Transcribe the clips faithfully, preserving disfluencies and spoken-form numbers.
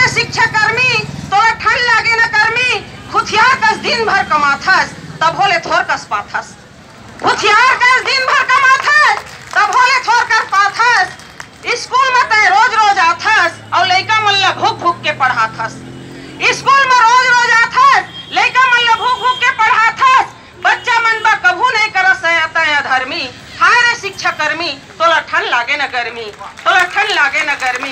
रे शिक्षा कर्मी तोला ठंड लागे न कर्मी, खुथियार कस दिन भर कमाथस तब होले थोर कस पाथस। खुथियार कस दिन भर कमाथस तब होले थोर कर पाथस। स्कूल में तय रोज रोज आथस और लइका मन ला भूख भूख के पढ़ाथस। स्कूल में रोज रोज आथस, लइका मन ला भूख भूख के पढ़ाथस। बच्चा मन बा कभू नहीं करस तय अधर्मी। हाय रे शिक्षा कर्मी तोला ठंड लागे न गर्मी, तोला ठंड लागे न गर्मी।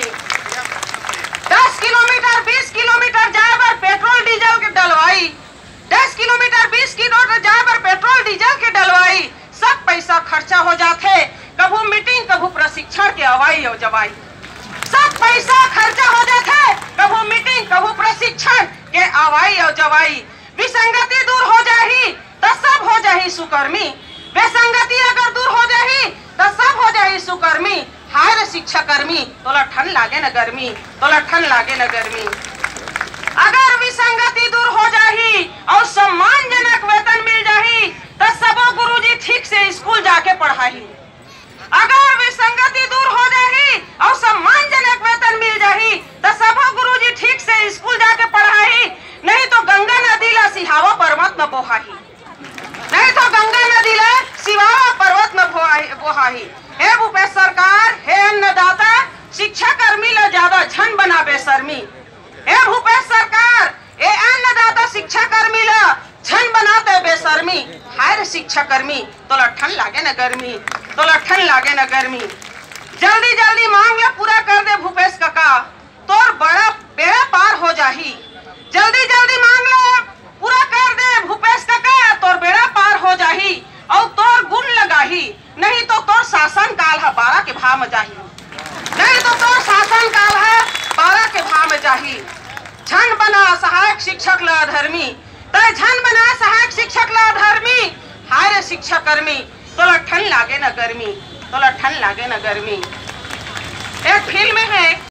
दस किलोमीटर बीस किलोमीटर जाए बर पेट्रोल डीजल के डलवाई, दस किलोमीटर बीस किलोमीटर जाए बर पेट्रोल डीजल के डलवाई। सब पैसा खर्चा हो जाते, कभू मीटिंग कभू प्रशिक्षण के अवाई और जवाई। सब पैसा खर्चा हो जाते, कभू मीटिंग कभू प्रशिक्षण के अवाई और जवाई। विसंगति दूर हो जाही तो सब हो जाही सुकर्मी, बेसंगति अगर दूर हो जाही तो सब हो जाही सुकर्मी। हाय रे शिक्षा कर्मी तोला ठंड लागे न गर्मी, तोला ठंड लागे न गर्मी। अगर विसंगति दूर हो जाही और सम्मानजनक वेतन मिल जाही तो सबो गुरुजी ठीक से स्कूल जाके पढ़ाही। अगर विसंगति दूर हो जाही और सम्मानजनक वेतन मिल जाही तो सबो गुरुजी ठीक से स्कूल जाके पढ़ाही। नहीं तो गंगा नदी ला सिहावा पर्वत में बोहाही, नहीं तो गंगा नदी ला सिहावा पर्वत में बोहाही। हे भूपेश सरकार, हे अन्नदाता, शिक्षा कर्मी ला ज्यादा झन बना बेशर्मी। हे भूपेश सरकार, ए अन्नदाता शिक्षा कर्मी ला झन बनाते बेशर्मी। हाय रे शिक्षा कर्मी तोला ठंड लागे न गर्मी, तोला ठंड लागे न गर्मी। जल्दी जल्दी मांग ला पूरा कर दे भूपेश काका, तोर बड़ा बेड़ा पार हो जाही। जल्दी जल्दी मांग ला पूरा कर दे भूपेश काका, तोर बेड़ा पार हो जाही और तोर गुण लगाही। नहीं तो तोर शासन काल है बारह के भाव में जाही, नहीं तो तोर शासन काल है बारह के भाव में जाही। झन बना सहायक शिक्षक ला अधर्मी, तय झन बना सहायक शिक्षक ला अधर्मी। हाय रे शिक्षा कर्मी तोला ठंड लागे न गर्मी, तोला ठंड लागे न गर्मी। एक फिल्म है